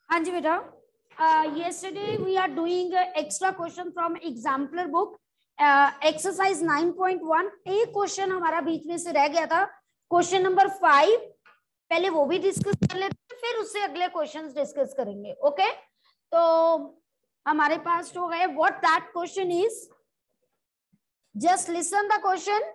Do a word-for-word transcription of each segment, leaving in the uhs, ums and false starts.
हाँ जी बेटा, yesterday we are doing extra question from exemplar book, exercise nine point one. एक question हमारा बीच में से रह गया था, क्वेश्चन नंबर फाइव. पहले वो भी डिस्कस कर लेते हैं, फिर उससे अगले क्वेश्चंस डिस्कस करेंगे. ओके, तो हमारे पास हो गए. What that question is, just listen the question.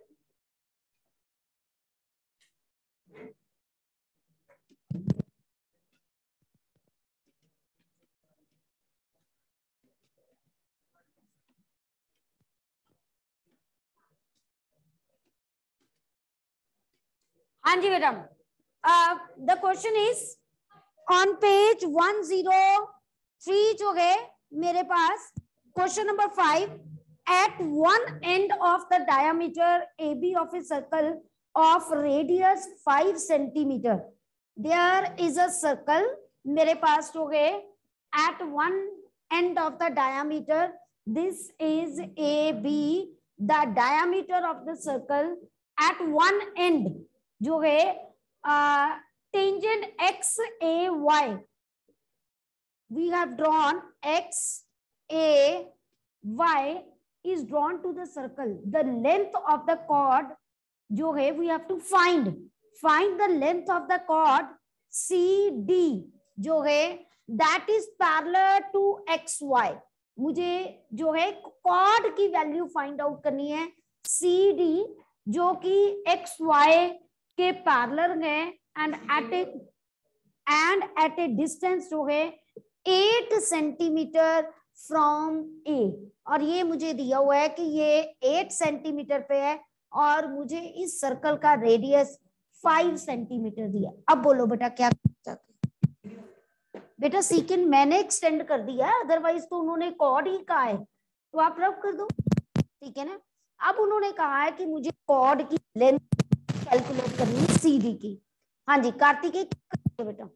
हाँ जी madam, the question is on page one zero three जो है मेरे पास. Question number five. At one end of the diameter A B of a circle of radius five centimeter there is a circle. मेरे पास हो गए at one end of the diameter, this is A B. The diameter of the circle at one and जो है tangent X A Y. We have drawn X A Y is drawn to the circle. The length of the chord जो है we have to find find the length of the chord C D जो है that is parallel to X Y. मुझे जो है chord की value find out करनी है C D जो कि X Y के पैरेलल है and at A and at a distance जो है एट सेंटीमीटर फ्रॉम ए. और ये मुझे दिया हुआ है कि ये एट सेंटीमीटर पे है और मुझे इस सर्कल का रेडियस फाइव सेंटीमीटर दिया. अब बोलो बेटा क्या चाहते हैं? बेटा सीकेंड मैंने एक्सटेंड कर दिया, अदरवाइज तो उन्होंने कॉर्ड ही कहा है, तो आप रब कर दो, ठीक है ना. अब उन्होंने कहा है कि मुझे कॉर्ड की लेंथ कैलकुलेट करनी है सी डी की. हाँ जी कार्तिकेय बेटा.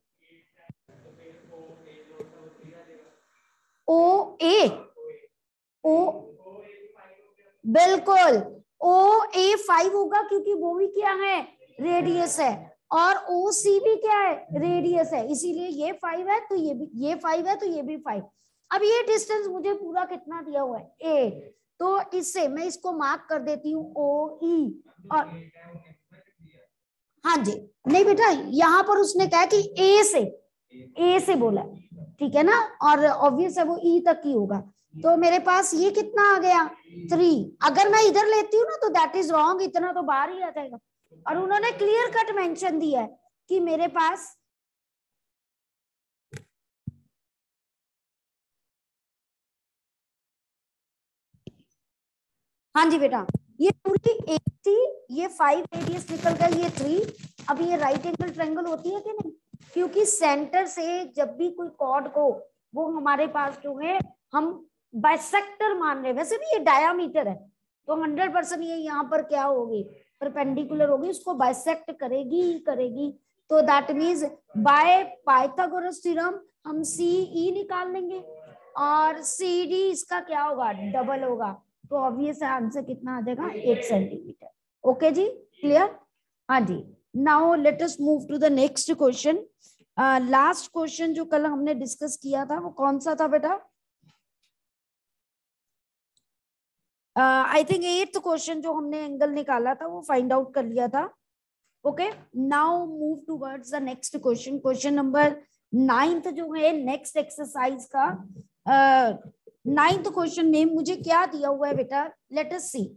ओ ए ओ बिल्कुल ओ ए फाइव होगा क्योंकि वो भी क्या है रेडियस है, और ओ सी भी क्या है रेडियस है, इसीलिए ये फाइव है तो ये भी ये फाइव है तो ये भी फाइव. अब ये डिस्टेंस मुझे पूरा कितना दिया हुआ है ए, तो इससे मैं इसको मार्क कर देती हूँ ओ ई. और हाँ जी नहीं बेटा यहाँ पर उसने कहा कि ए से ए से बोला, ठीक है ना, और ऑब्वियस है वो ई तक ही होगा. तो मेरे पास ये कितना आ गया थ्री. अगर मैं इधर लेती हूँ ना तो दैट इज रॉन्ग, इतना तो बाहर ही आ जाएगा. और उन्होंने क्लियर कट मेंशन दिया है कि मेरे पास हाँ जी बेटा ये पूरी एट थी, ये फाइव रेडियस निकल गया, ये थ्री. अब ये राइट एंगल ट्रायंगल होती है कि नहीं, क्योंकि सेंटर से जब भी कोई कॉर्ड को वो हमारे पास जो है हम बाइसेक्टर मान रहे, वैसे भी ये डायामीटर है तो हंड्रेड परसेंट ये यहाँ पर क्या होगी परपेंडिकुलर होगी, उसको बाइसेक्ट करेगी ही करेगी. तो that means by Pythagoras theorem हम सी ई निकाल लेंगे और सी डी इसका क्या होगा डबल होगा, तो ऑब्वियस आंसर कितना आ जाएगा एट सेंटीमीटर. ओके जी क्लियर. हाँ जी now let us move to the next question. Last question जो कल हमने डिस्कस किया था वो कौन सा था बेटा? आई थिंक एट्थ क्वेश्चन जो हमने एंगल निकाला था वो फाइंड आउट कर लिया था. Okay now move towards the next question. Question number ninth जो है नेक्स्ट एक्सरसाइज का नाइन्थ क्वेश्चन में मुझे क्या दिया हुआ है बेटा, let us see.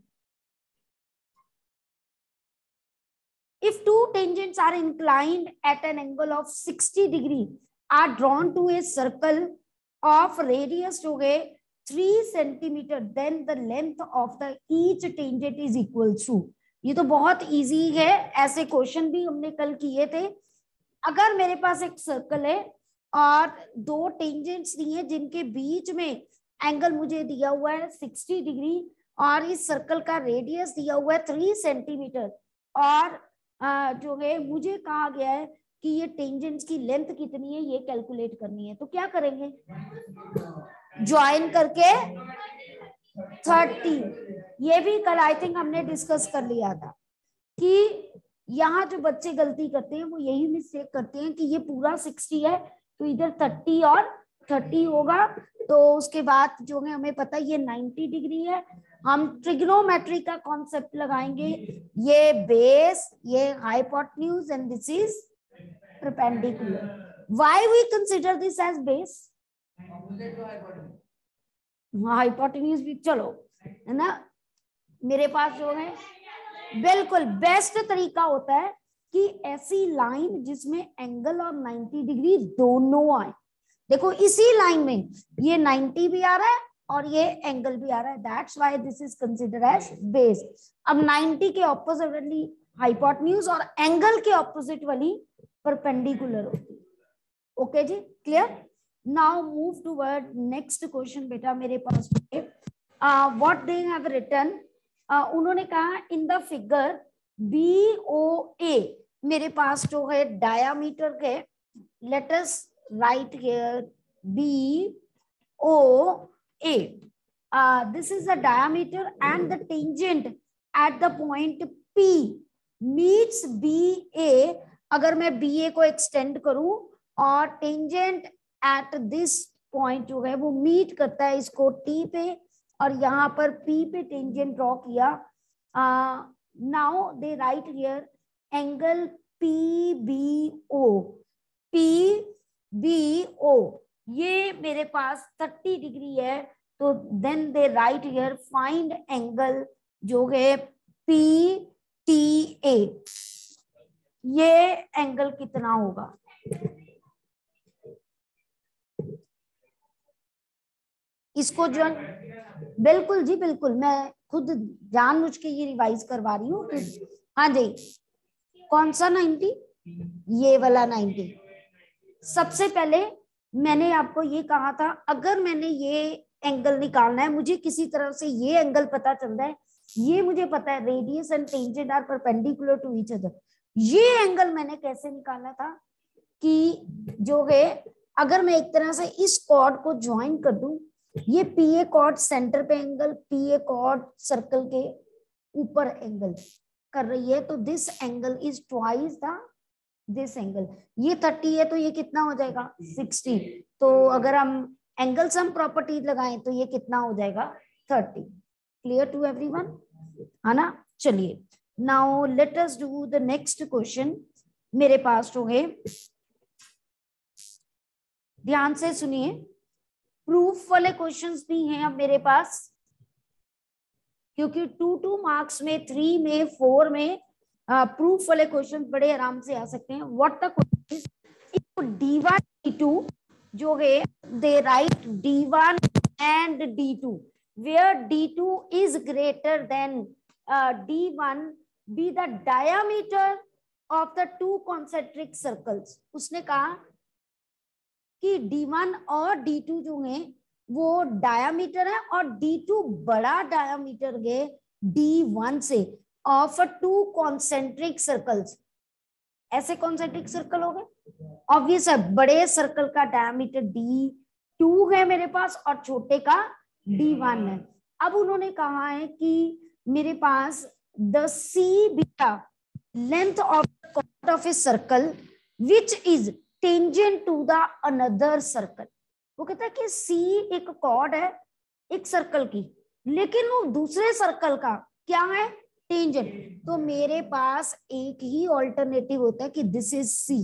If two tangents are inclined at an angle of sixty degree are drawn to a circle of radius जो है three centimeter, then the length of the each tangent is equal to. ये तो बहुत easy है, ऐसे question भी हमने कल किए थे. अगर मेरे पास एक सर्कल है और दो टेंजेंट्स दिए हैं जिनके बीच में एंगल मुझे दिया हुआ है सिक्सटी डिग्री और इस सर्कल का रेडियस दिया हुआ है थ्री सेंटीमीटर, और Uh, जो है मुझे कहा गया है कि ये टेंजेंट्स की लेंथ कितनी है ये कैलकुलेट करनी है. तो क्या करेंगे, ज्वाइन करके थर्टी. ये भी कल आई थिंक हमने डिस्कस कर लिया था कि यहाँ जो बच्चे गलती करते हैं वो यही मिस्टेक करते हैं कि ये पूरा सिक्सटी है तो इधर थर्टी और थर्टी होगा। तो उसके बाद जो है हमें पता है ये नाइंटी डिग्री है। हम ट्रिग्नोमेट्री का कॉन्सेप्ट लगाएंगे, ये बेस, ये hypotenuse and this is perpendicular. Why we consider this as base? Hypotenuse भी चलो है ना। मेरे पास जो है बिल्कुल बेस्ट तरीका होता है कि ऐसी लाइन जिसमें एंगल और नाइंटी डिग्री दोनों आए। देखो इसी लाइन में ये नाइंटी भी आ रहा है और ये एंगल भी आ रहा है, that's why this is considered as base. अब नाइंटी के ऑपोजिट वाली हाइपोटेन्यूज और एंगल के ऑपोजिट वाली परपेंडिकुलर होती है। ओके जी, clear? Now move toward next question. बेटा मेरे पास व्हाट दे हैव रिटन, उन्होंने कहा in the figure B O A, मेरे पास जो है डायामीटर के, let us write here B O A, this is the diameter and the tangent at the point P meets B A. अगर मैं B ए को एक्सटेंड करूं और टेंजेंट एट दिस पॉइंट जो है वो मीट करता है इसको T पे, और यहाँ पर P पे टेंजेंट ड्रॉ किया। Now they write here angle P B O, P B O ये मेरे पास थर्टी डिग्री है। तो then they write here find angle जो है P T A, ये एंगल कितना होगा? इसको जो बिल्कुल जी बिल्कुल मैं खुद जानबूझ के ये रिवाइज करवा रही हूँ। हाँ जी, कौन सा नाइंटी? ये वाला नाइंटी। सबसे पहले मैंने आपको ये कहा था अगर मैंने ये एंगल निकालना है, मुझे किसी तरह से ये एंगल पता चल रहा है, ये मुझे पता है radius and tangent are perpendicular to each other. ये एंगल मैंने कैसे निकालना था कि जो है अगर मैं एक तरह से इस कॉर्ड को ज्वाइन कर दूं, ये पी ए कॉर्ड सेंटर पे angle, P A chord circle के ऊपर एंगल कर रही है, तो this angle is twice the this angle. ये थर्टी है तो ये कितना हो जाएगा? सिक्सटी। तो अगर हम एंगल सम प्रॉपर्टी लगाएं तो ये कितना हो जाएगा? थर्टी। क्लियर टू एवरीवन, है ना? चलिए now let us do the next question. मेरे पास जो है ध्यान से सुनिए, प्रूफ वाले क्वेश्चंस भी हैं अब मेरे पास, क्योंकि टू टू मार्क्स में, थ्री में, फोर में प्रूफ uh, वाले क्वेश्चंस बड़े आराम से आ सकते हैं। What the question is D one D two जो है they write D one and D two where D two is greater than D one be the diameter of the two concentric circles. उसने कहा कि D one और D two जो है वो diameter है और डी टू बड़ा डायामीटर है डी वन से ऑफ टू कॉन्सेंट्रिक सर्कल्स। ऐसे कॉन्सेंट्रिक सर्कल हो गए, ऑब्वियस है बड़े सर्कल का डायामीटर डी टू है मेरे पास और छोटे का डी वन है। अब उन्होंने कहा है कि मेरे पास the C beta length of chord of a circle which is tangent to the another circle. वो कहता है कि सी एक कॉर्ड है एक सर्कल की, लेकिन वो दूसरे सर्कल का क्या है? टेंजेंट। तो मेरे पास एक ही ऑल्टरनेटिव होता है कि दिस इज सी।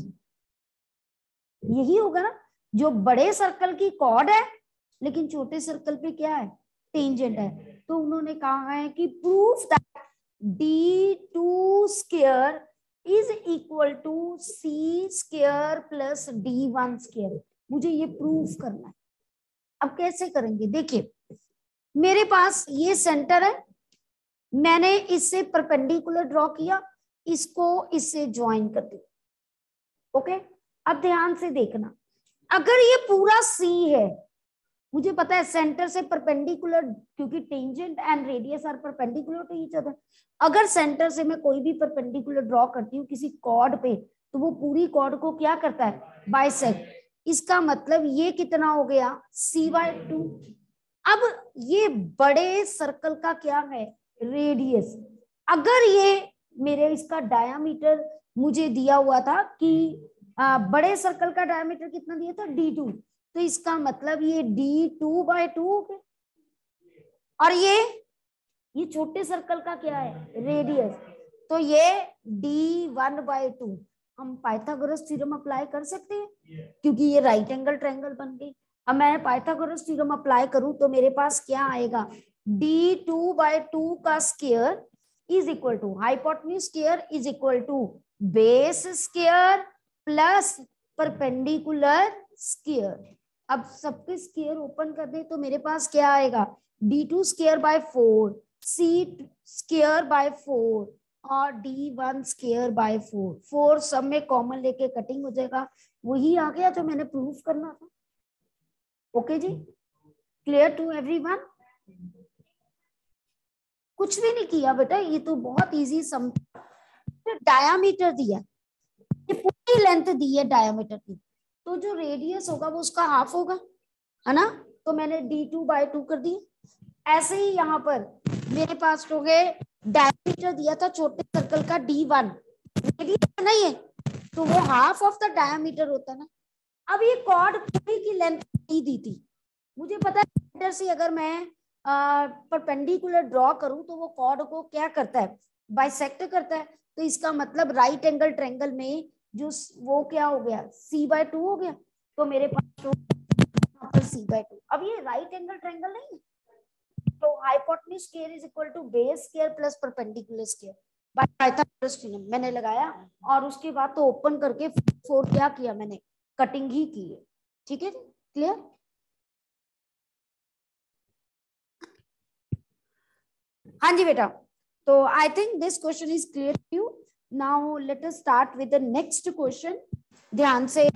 यही होगा ना, जो बड़े सर्कल की कॉर्ड है लेकिन छोटे सर्कल पे क्या है? टेंजेंट है। तो उन्होंने कहा है कि proof that D two square is equal to C square plus D one square. मुझे ये प्रूफ करना है। अब कैसे करेंगे? देखिए मेरे पास ये सेंटर है, मैंने इससे परपेंडिकुलर ड्रॉ किया, इसको इससे ज्वाइन कर दिया। ओके, अब ध्यान से देखना, अगर ये पूरा सी है, मुझे पता है सेंटर से परपेंडिकुलर, क्योंकि tangent and radius are perpendicular to each other. अगर सेंटर से मैं कोई भी परपेंडिकुलर ड्रॉ करती हूँ किसी कॉर्ड पे, तो वो पूरी कॉर्ड को क्या करता है? बाइसेक्ट। इसका मतलब ये कितना हो गया? C by two. अब ये बड़े सर्कल का क्या है? रेडियस। अगर ये मेरे इसका डायामीटर मुझे दिया हुआ था कि आ, बड़े सर्कल का डायमीटर कितना दिया था, डी टू, तो इसका मतलब ये डी टू बाय टू हो गया। और ये ये छोटे सर्कल का क्या है, रेडियस, तो ये डी वन बाय टू। हम पाइथागोरस थ्योरम अप्लाई कर सकते हैं क्योंकि ये राइट एंगल ट्रायंगल बन गई। अब मैं पाइथागोरस थ्योरम अप्लाई करूं तो मेरे पास क्या आएगा, डी टू बाय टू का square is equal to hypotenuse square is equal to base square plus perpendicular square. अब सबके स्क्वायर ओपन कर दे तो मेरे पास क्या आएगा, D two square by four, C square by four और D one square by four. Four सब में कॉमन लेके कटिंग हो जाएगा, वही आ गया जो मैंने प्रूफ करना था। ओके जी, क्लियर टू एवरीवन? कुछ भी नहीं किया बेटा, ये तो बहुत इजी सम। डायामीटर दिया, ये पूरी लेंथ दी है डायामीटर की, तो जो रेडियस होगा वो उसका हाफ होगा, है ना, तो मैंने डी टू बाय टू कर दिया। ऐसे ही यहाँ पर मेरे पास हो गए, डायमीटर दिया था छोटे सर्कल का डी वन, रेडियस नहीं है तो वो हाफ ऑफ द डायमीटर होता है ना। अब ये कॉर्ड पूरी की लेंथ नहीं दी थी, मुझे पता है से अगर मैं परपेंडिकुलर ड्रॉ करूं तो वो कॉर्ड को क्या करता है, बाइसेक्ट करता है। तो इसका मतलब राइट एंगल ट्रायंगल में जो वो क्या हो गया, सी बाय टू हो गया, तो मेरे पास तो यहाँ पर सी बाय टू। अब ये राइट एंगल ट्रायंगल नहीं है, तो hypotenuse square is equal to base square plus perpendicular square by Pythagoras theorem मैंने लगाया। और उसके बाद तो ओपन करके फोर क्या किया मैंने, कटिंग ही की है। ठीक है, क्लियर? हाँ जी बेटा, तो I think this question is clear to you. Now let us start with the next question. ध्यान से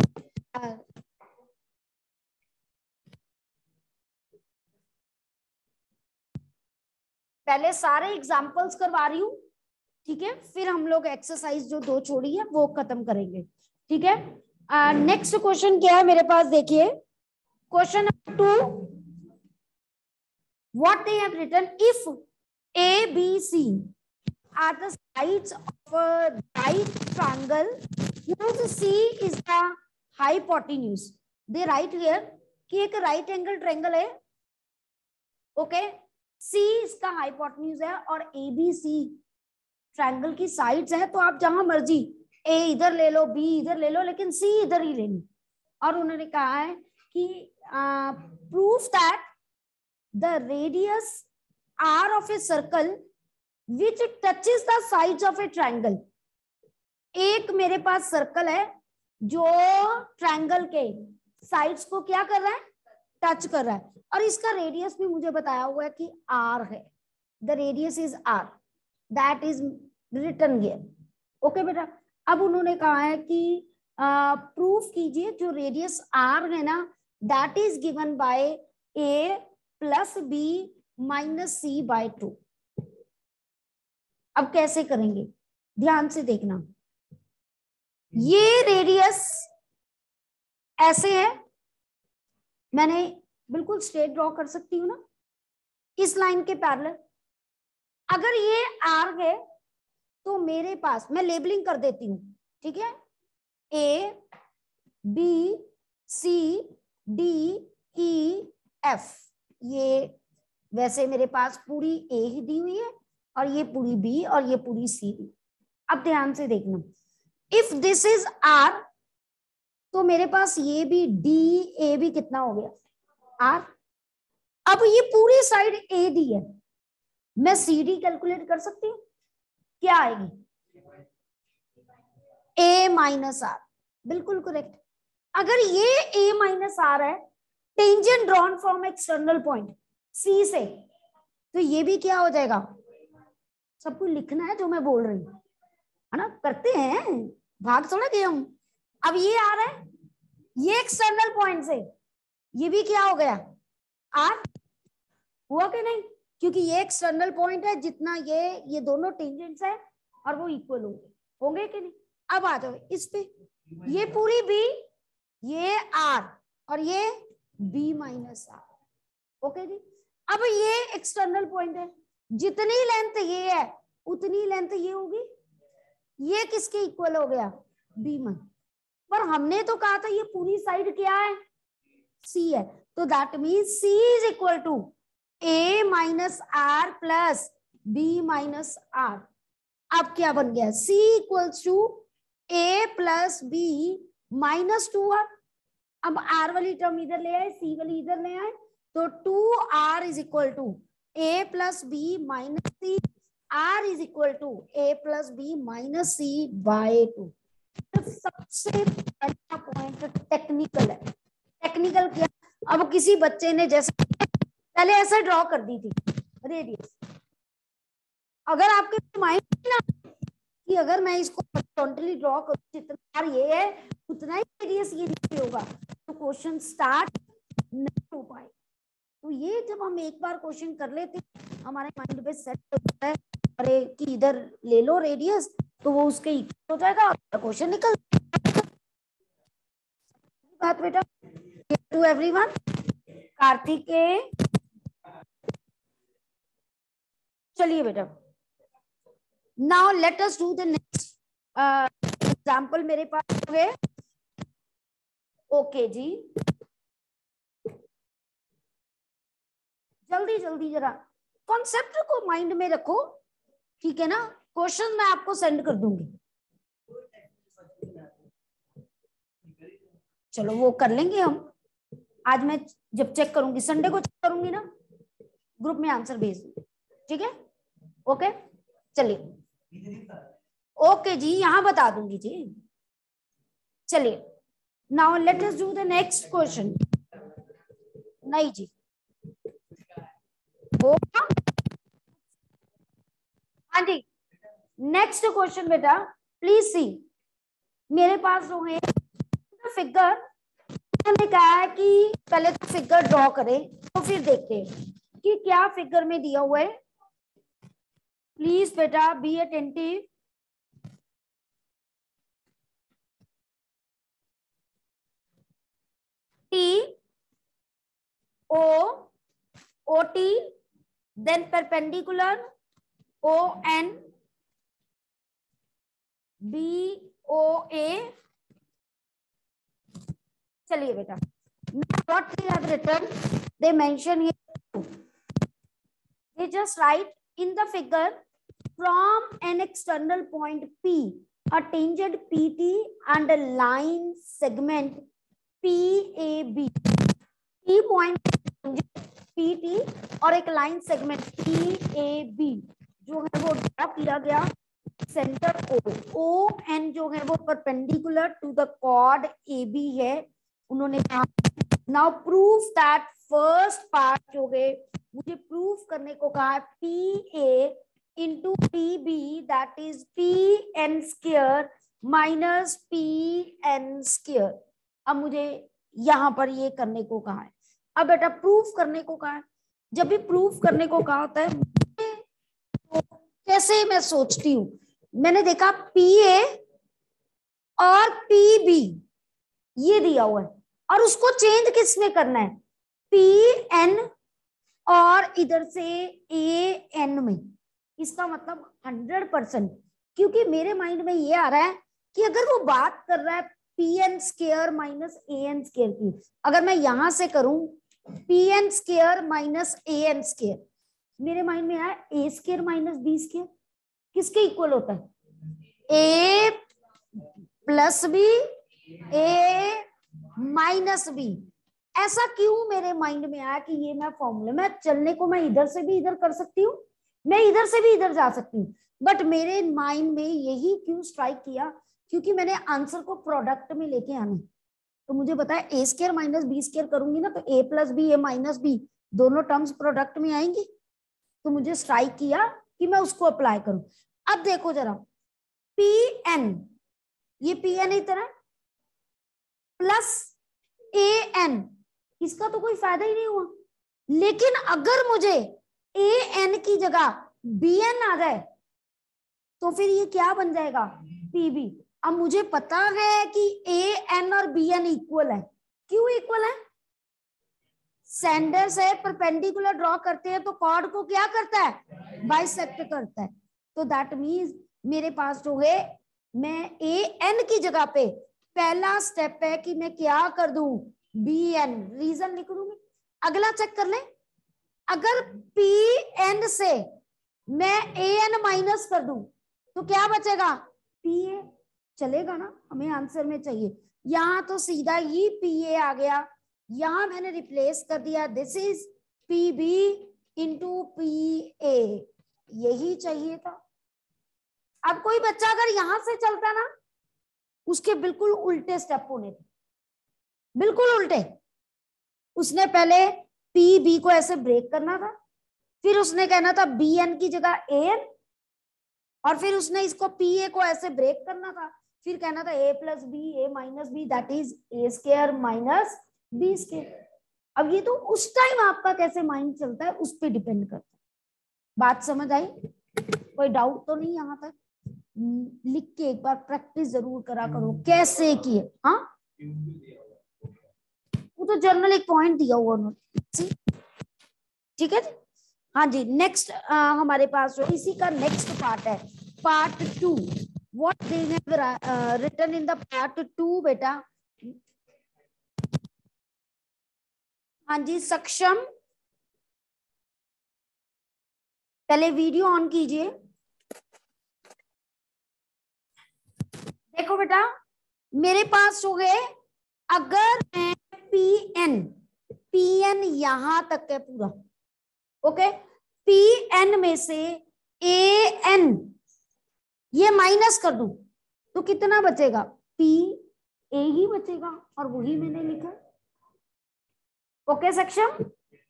पहले सारे एग्जांपल्स करवा रही हूँ, ठीक है, फिर हम लोग एक्सरसाइज जो दो छोड़ी है वो खत्म करेंगे। ठीक है, नेक्स्ट uh, क्वेश्चन क्या है मेरे पास, देखिए question number two, what they have written, if A, B, C are the sides of a right triangle whose C is the hypotenuse. They write here कि एक right angle triangle है, okay, C इसका hypotenuse है और A B C triangle की sides है। तो आप जहां मर्जी A इधर ले लो, B इधर ले लो, लेकिन C इधर ही लेनी। और उन्होंने कहा है कि proof that the radius R of a circle which touches the sides of a triangle। एक मेरे पास सर्कल है जो ट्रायंगल के साइड्स को क्या कर रहा है, टच कर रहा है, और इसका रेडियस भी मुझे बताया हुआ है कि R है, the radius is R, that is written here. Okay बेटा, अब उन्होंने कहा है कि प्रूफ uh, कीजिए जो रेडियस R है ना, that is given by A plus B minus C by two. अब कैसे करेंगे, ध्यान से देखना, ये रेडियस ऐसे है, मैंने बिल्कुल स्ट्रेट ड्रॉ कर सकती हूँ ना इस लाइन के पैरेलल। अगर ये आर है तो मेरे पास, मैं लेबलिंग कर देती हूँ, ठीक है, A B C D E F, ये वैसे मेरे पास पूरी ए ही दी हुई है और ये पूरी बी और ये पूरी सी। अब ध्यान से देखना, इफ दिस इज आर तो मेरे पास ये भी डी ए भी कितना हो गया, आर। अब ये पूरी साइड ए दी है, मैं सी डी कैलकुलेट कर सकती हूँ, क्या आएगी, ए माइनस आर, बिल्कुल करेक्ट। अगर ये ए माइनस आर है, tangent drawn from external point C से, तो ये भी क्या हो जाएगा, सबको लिखना है जो मैं बोल रही हूँ, है ना, करते हैं, भाग थोड़ा गए हम। अब ये आ रहा है, ये एक्सटर्नल पॉइंट से, ये भी क्या हो गया, आर हुआ कि नहीं, क्योंकि ये एक्सटर्नल पॉइंट है, जितना ये ये दोनों टेंजेंट्स है और वो इक्वल होंगे, होंगे कि नहीं। अब आ जाओ इस पे, ये पूरी बी, ये आर और ये बी माइनस आर, ओके जी। अब ये एक्सटर्नल पॉइंट है, जितनी लेंथ ये है उतनी लेंथ ये होगी, ये किसके इक्वल हो गया, बी वन। पर हमने तो कहा था ये पूरी साइड क्या है, सी है, तो that means C is equal to A minus R plus B minus R. अब क्या बन गया, C equals to A plus B minus two R. अब आर वाली टर्म इधर ले आए, सी वाली इधर ले आए, तो two R is equal to A plus B minus C, R is equal to A plus B minus C by two. सबसे पहला पॉइंट टेक्निकल है। टेक्निकल क्या, अब किसी बच्चे ने जैसे पहले ऐसे ड्रॉ कर दी थी रेडियस, अगर आपके माइंड में ना कि अगर मैं इसको हॉरिजॉन्टली ड्रॉ करूं जितना बार ये है उतना ही रेडियस ये नीचे होगा, तो क्वेश्चन स्टार्ट नहीं हो पाए। तो ये जब हम एक बार क्वेश्चन कर लेते हमारे माइंड पे सेट होता है, अरे कि इधर ले लो रेडियस, तो वो उसके इक्वल हो जाएगा, क्वेश्चन निकल बात बेटा। टू एवरीवन, कार्तिकेय, चलिए बेटा, now let us do the next example. मेरे पास है, ओके जी, जल्दी जल्दी जरा कॉन्सेप्ट को माइंड में रखो, ठीक है ना। क्वेश्चन मैं आपको सेंड कर दूंगी, चलो वो कर लेंगे हम आज। मैं जब चेक करूंगी, संडे को चेक करूंगी ना, ग्रुप में आंसर भेज दूंगी, ठीक है, ओके। चलिए, ओके जी, यहां बता दूंगी जी। चलिए, now let us do the next question. नहीं जी, होगा, हाँ जी। नेक्स्ट क्वेश्चन बेटा, प्लीज सी, मेरे पास जो है फिगर, मैंने कहा है कि पहले तो फिगर ड्रॉ करें, तो फिर देखते हैं कि क्या फिगर में दिया हुआ है। प्लीज बेटा be attentive. T O O T, then perpendicular O N B O A. चलिए बेटा, what they have written, they mention here, they just write in the figure from an external point P, a tangent P T and a line segment P A B, P point P T और एक line segment P A B जो है वो draw किया गया centre O, O N जो है वो perpendicular to the chord A B है। उन्होंने कहा now proof that first part जो है मुझे प्रूफ करने को कहा P A into P B that is P N square minus P N square. अब मुझे यहां पर ये करने को कहा है। अब बेटा प्रूफ करने को कहा है, जब भी प्रूफ करने को कहा होता है तो कैसे मैं सोचती हूँ, मैंने देखा पी ए और पी बी ये दिया हुआ है और उसको चेंज किसमें करना है, पी एन और इधर से ए एन में। इसका मतलब हंड्रेड परसेंट, क्योंकि मेरे माइंड में ये आ रहा है कि अगर वो बात कर रहा है P N square minus A N square की, अगर मैं यहां से करूं P N square minus A N square, मेरे माइंड में आया A square minus B square किसके इक्वल होता है, A plus B A minus B. ऐसा क्यों मेरे माइंड में आया कि ये मैं फॉर्मूले में चलने को मैं इधर से भी इधर कर सकती हूँ, मैं इधर से भी इधर जा सकती हूँ, बट मेरे माइंड में यही क्यों स्ट्राइक किया, क्योंकि मैंने आंसर को प्रोडक्ट में लेके आना। तो मुझे पता है A square minus B square करूंगी ना तो A plus B A minus B दोनों टर्म्स प्रोडक्ट में आएंगी, तो मुझे स्ट्राइक किया कि मैं उसको अप्लाई करूं। अब देखो जरा पी एन, ये पी एन इतना है प्लस ए एन, इसका तो कोई फायदा ही नहीं हुआ। लेकिन अगर मुझे ए एन की जगह बी एन आ जाए तो फिर ये क्या बन जाएगा, पी बी। अब मुझे पता है कि ए एन और बी एन इक्वल है। क्यों इक्वल है, सेंटर से परपेंडिकुलर ड्रॉ करते हैं तो कॉर्ड को क्या करता है, बाइसेक्ट करता है। तो दैट मीन्स मेरे पास जो है मैं ए एन की जगह पे पहला स्टेप है कि मैं क्या कर दूं, बी एन, रीजन लिख दूं। अगला चेक कर ले, अगर पी एन से मैं ए एन माइनस कर दूं तो क्या बचेगा, पी ए। चलेगा ना, हमें आंसर में चाहिए। यहां तो सीधा ही पी ए आ गया, यहां मैंने रिप्लेस कर दिया, this is P B into P A, यही चाहिए था। अब कोई बच्चा अगर यहां से चलता ना, उसके बिल्कुल उल्टे स्टेप होने थे, बिल्कुल उल्टे। उसने पहले पी बी को ऐसे ब्रेक करना था, फिर उसने कहना था बी एन की जगह ए एन, और फिर उसने इसको पी ए को ऐसे ब्रेक करना था, फिर कहना था A plus B, A minus B, that is A square minus B square. अब ये तो उस टाइम आपका कैसे माइंड चलता है उस पर डिपेंड करता है। बात समझ आई? कोई डाउट तो नहीं? यहाँ तक लिख के एक बार प्रैक्टिस जरूर करा करो कैसे किए। हाँ, वो तो जर्नल एक पॉइंट दिया हुआ उन्होंने, ठीक है जी। हाँ जी, नेक्स्ट हमारे पास जो इसी का नेक्स्ट पार्ट है, part two. What they have written in the part two बेटा। हाँ जी, सक्षम पहले वीडियो ऑन कीजिए। देखो बेटा, मेरे पास हो गए, अगर मैं पी एन, पी एन यहां तक है पूरा, ओके, पी एन में से ए एन ये माइनस कर दूं तो कितना बचेगा, पी ए ही बचेगा, और वही मैंने लिखा। ओके सक्षम,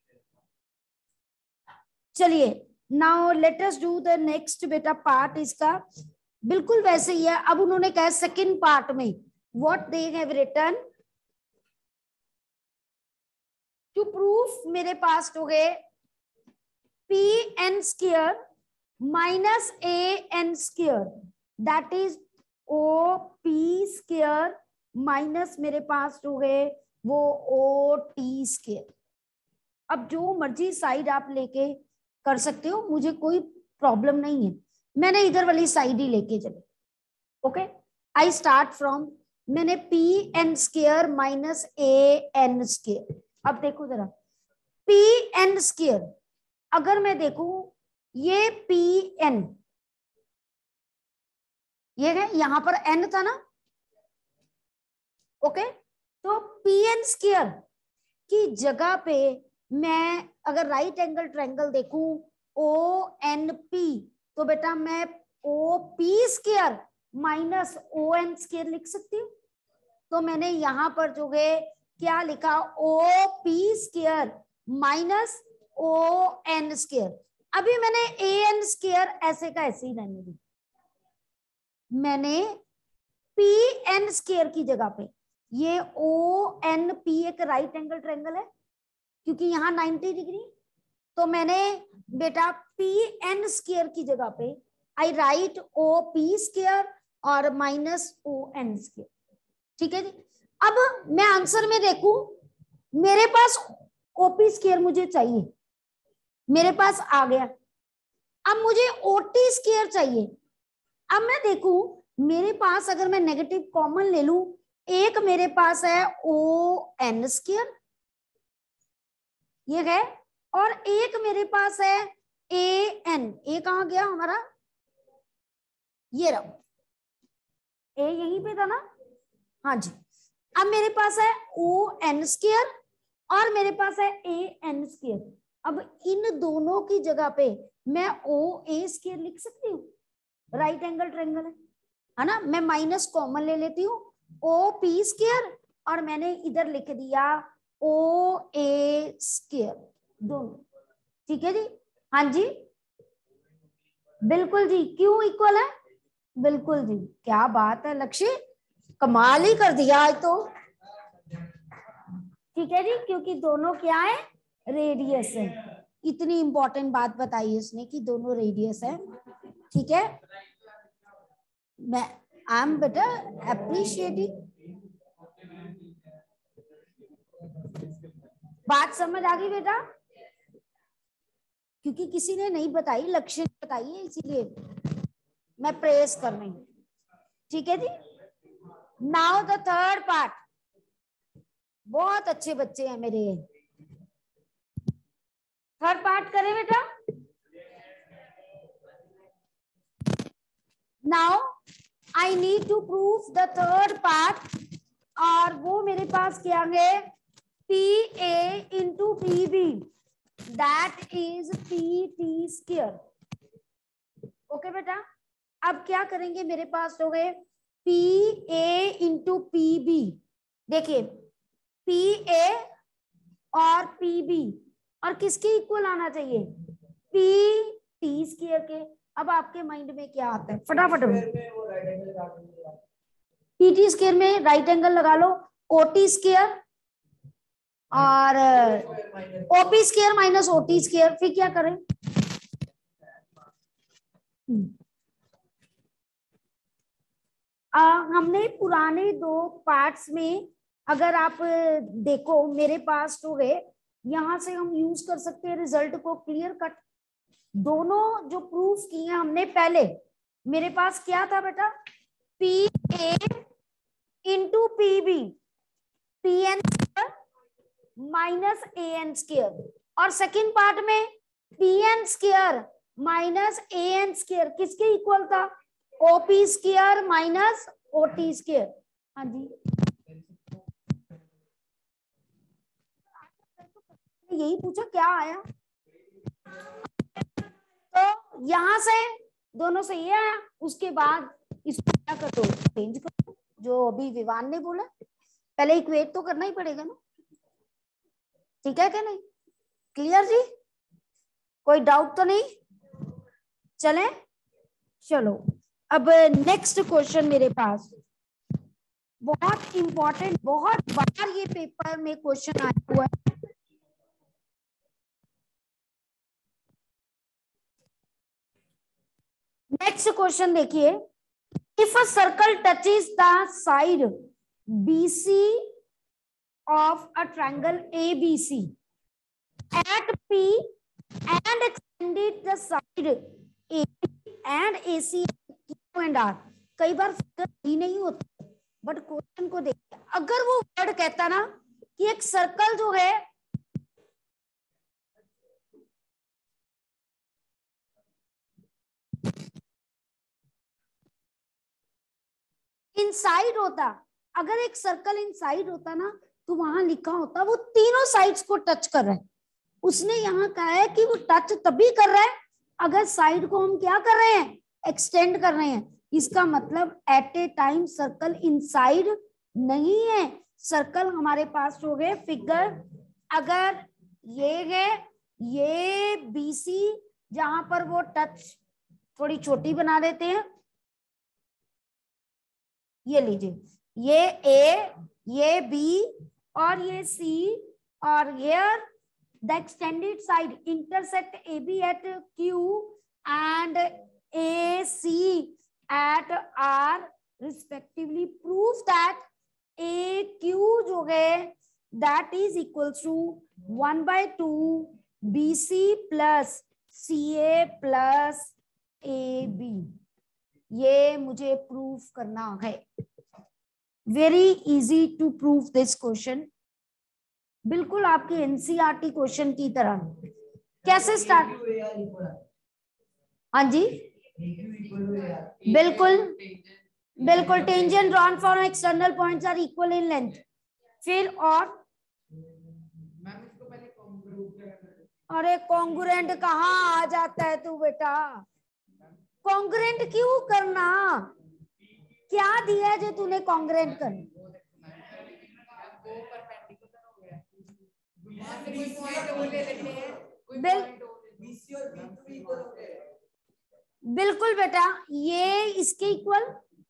चलिए now let us do the next बेटा पार्ट। इसका बिल्कुल वैसे ही है। अब उन्होंने कहा सेकंड पार्ट में, what they have written to prove, मेरे पास हो गए P N square minus A N square, that is O P square minus मेरे पास हो गए वो ओ टी स्क्वायर। अब जो मर्जी साइड आप लेके कर सकते हो, मुझे कोई प्रॉब्लम नहीं है, मैंने इधर वाली साइड ही लेके चले। ओके, आई स्टार्ट फ्रॉम, मैंने P N square minus A N square. अब देखो जरा, पी एन स्क्वायर अगर मैं देखूं, ये पी एन, ये है यहां पर एन था ना, ओके, तो पी एन स्क्वायर की जगह पे मैं अगर राइट एंगल ट्रायंगल देखूं ओ एन पी, तो बेटा मैं O P square minus O N square लिख सकती हूँ। तो मैंने यहां पर जो है क्या लिखा, O P square minus O N square. अभी मैंने ए एन स्क्वायर ऐसे का ऐसे ही रहने दी, मैंने पी एन स्क्वायर की जगह पे ये ओ एन पी एक राइट एंगल ट्रायंगल है क्योंकि यहाँ नाइंटी डिग्री, तो मैंने बेटा पी एन स्क्वायर की जगह पे I write O P square और माइनस ओ एन स्क्वायर, ठीक है जी। अब मैं आंसर में देखूं, मेरे पास ओपी स्क्वायर मुझे चाहिए, मेरे पास आ गया। अब मुझे ओटी स्क्वायर चाहिए। अब मैं देखूं मेरे पास अगर मैं नेगेटिव कॉमन ले लूं, एक मेरे पास है ओ एन स्क्वायर, ये है, और एक मेरे पास है ए एन। ए कहां गया हमारा, ये रहा, ए यहीं पे था ना, हाँ जी। अब मेरे पास है ओ एन स्क्वायर और मेरे पास है ए एन स्क्वायर। अब इन दोनों की जगह पे मैं ओ ए स्क्वायर लिख सकती हूँ, राइट एंगल ट्रायंगल है, है ना। मैं माइनस कॉमन ले लेती हूँ, ओ पी स्क्वायर और मैंने इधर लिख दिया ओ ए स्क्वायर, दोनों, ठीक है जी। हाँ जी, बिल्कुल जी, क्यों इक्वल है, बिल्कुल जी, क्या बात है लक्ष्य, कमाल ही कर दिया आज तो, ठीक है जी, क्योंकि दोनों क्या है, रेडियस है। इतनी इंपॉर्टेंट बात बताई उसने कि दोनों रेडियस है, ठीक है। मैं आई एम बेटा अप्रिशिएटिंग, बात समझ आ गई बेटा, क्योंकि किसी ने नहीं बताई, लक्ष्य बताई है, इसीलिए मैं प्रेस कर रही हूँ, ठीक है जी। Now the third part. बहुत अच्छे बच्चे हैं मेरे। थर्ड पार्ट करें बेटा। Now I need to prove the third part, और वो मेरे पास क्या है, P A into P B, that is P T square. Okay बेटा, अब क्या करेंगे, मेरे पास हो गए P A into P B. देखिए पी ए और पी बी, और किसके इक्वल आना चाहिए, पी टी स्क्वायर के। अब आपके माइंड में क्या आता है, फटाफट पी टी स्क्वायर में राइट एंगल लगा लो, ओ टी स्क्वायर और OP square minus OT square. फिर क्या करें, आ, हमने पुराने दो पार्ट्स में, अगर आप देखो मेरे पास तो है, यहां से हम यूज कर सकते हैं रिजल्ट को क्लियर कट। दोनों जो प्रूफ किए हमने पहले, मेरे पास क्या था बेटा, P A into P B, P N minus A N square, और सेकेंड पार्ट में P N square minus A N square किसके इक्वल था, OP square minus OT square. हाँ जी, यही पूछा क्या आया, तो यहां से दोनों से ये आया, उसके बाद इसको क्या कर दो, चेंज कर दो, जो अभी विवान ने बोला। पहले इक्वेट तो करना ही पड़ेगा ना, ठीक है क्या नहीं, क्लियर जी, कोई डाउट तो नहीं, चलें चलो। अब नेक्स्ट क्वेश्चन मेरे पास बहुत इंपॉर्टेंट, बहुत बार ये पेपर में क्वेश्चन आया हुआ है। नेक्स्ट क्वेश्चन देखिए, if a circle touches the side BC of a triangle A B C at P and extended the side A and A C Q and R। कई बार ही नहीं होता, बट क्वेश्चन को देखिए, अगर वो वर्ड कहता ना कि एक सर्कल जो है इनसाइड होता, अगर एक सर्कल इनसाइड होता ना, तो वहां लिखा होता वो तीनों साइड्स को टच कर रहा है। उसने यहाँ कहा है कि वो टच तभी कर रहा है अगर साइड को हम क्या कर रहे हैं, एक्सटेंड कर रहे हैं। इसका मतलब at a time circle inside नहीं है। सर्कल हमारे पास हो गए फिगर, अगर ये है ये बीसी, जहां पर वो टच थोड़ी छोटी बना देते हैं, ये लीजिए, ये ए, ये बी और ये सी, और here the extended side intersect A B at Q and A C at R respectively, prove that A Q जो है that is equals to one by two B C plus C A plus A B। ये मुझे proof करना है। Very easy to prove this question, बिल्कुल आपके NCERT question की तरह। कैसे स्टार्ट, हाँ जी बिल्कुल बिल्कुल, tangent drawn from external points are equal in length. फिर और अरे कॉन्ग्रुएंट कहाँ आ जाता है तू बेटा, कॉन्ग्रुएंट क्यों करना, क्या दिया है जो तूने कॉन्ग्रुएंट कर, बिल, बिल्कुल बेटा, ये इसके इक्वल,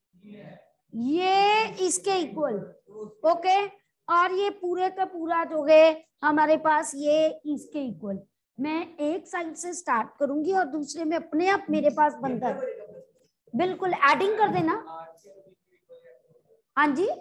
ये इसके इक्वल, ओके, और ये पूरे का पूरा जो है हमारे पास ये इसके इक्वल। मैं एक साइड से स्टार्ट करूंगी और दूसरे में अपने आप मेरे पास बनता है, बिल्कुल एडिंग कर देना। हाँ जी,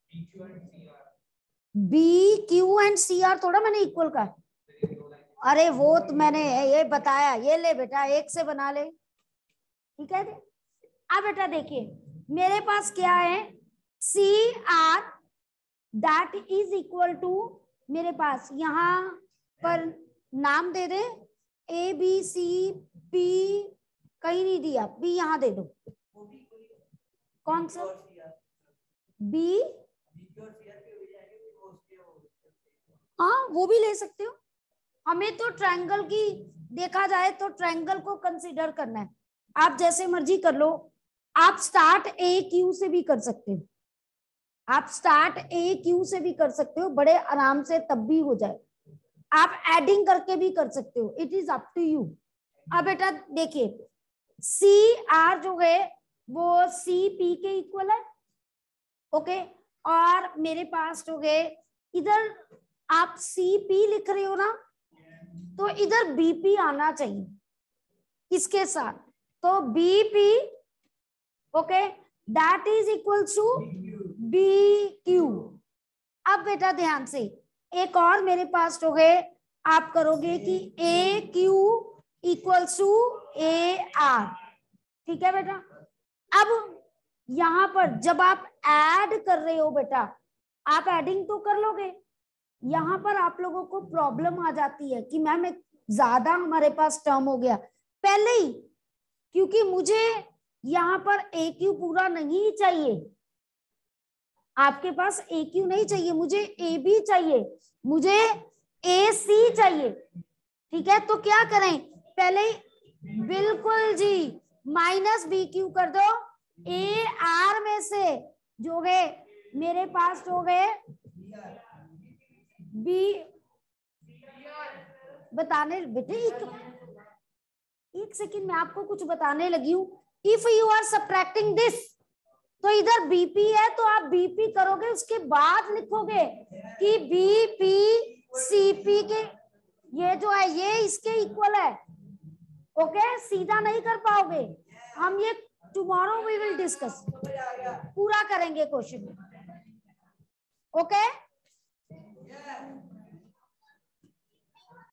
B Q and C R थोड़ा मैंने इक्वल का, अरे वो तो मैंने ये बताया, ये ले बेटा एक से बना ले, ठीक है। अब बेटा देखिए मेरे पास क्या है, C R that is equal to, मेरे पास यहां पर नाम दे दे, ए बी सी पी, कहीं नहीं दिया, बी यहां दे दो, कौन सा बी, हाँ वो भी ले सकते हो। हमें तो ट्रायंगल की देखा जाए तो ट्रायंगल को कंसीडर करना है, आप जैसे मर्जी कर लो। आप स्टार्ट ए क्यू से भी कर सकते हो, आप स्टार्ट ए क्यू से भी कर सकते हो, बड़े आराम से तब भी हो जाए। आप एडिंग करके भी कर सकते हो, it is up to you. अब बेटा देखिए, सी आर जो है वो सी पी के इक्वल है, ओके। और मेरे पास जो है इधर आप सी पी लिख रहे हो ना, तो इधर बीपी आना चाहिए इसके साथ, तो BP, okay, that is equal to B Q. अब बेटा ध्यान से, एक और मेरे पास जो है आप करोगे कि A Q equal to A R, ठीक है बेटा। अब यहां पर जब आप ऐड कर रहे हो बेटा, आप एडिंग तो कर लोगे, यहां पर आप लोगों को प्रॉब्लम आ जाती है कि मैम एक ज्यादा हमारे पास टर्म हो गया पहले ही, क्योंकि मुझे यहां पर ए क्यू पूरा नहीं चाहिए, आपके पास ए क्यू नहीं चाहिए, मुझे ए बी चाहिए, मुझे ए सी चाहिए, ठीक है। तो क्या करें, पहले बिल्कुल जी माइनस बी क्यू कर दो, ए आर में से जो है मेरे पास जो है बी, बताने बेटे एक एक सेकंड में आपको कुछ बताने लगी हूं। If you are subtracting this, तो इधर बीपी है तो आप बीपी करोगे, उसके बाद लिखोगे कि बीपी सीपी के, ये जो है ये इसके इक्वल है, ओके। सीधा नहीं कर पाओगे, हम ये टुमारो वी विल डिस्कस, पूरा करेंगे क्वेश्चन, ओके।